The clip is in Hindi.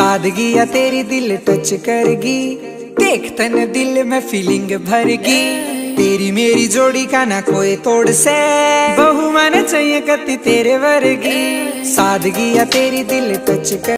सादगी या तेरी दिल टच करगी, देख तन दिल में फीलिंग भरगी। तेरी मेरी जोड़ी का ना कोई तोड़ से, बहु मन चाहिए कति तेरे वर्गी। सादगी या तेरी दिल टच कर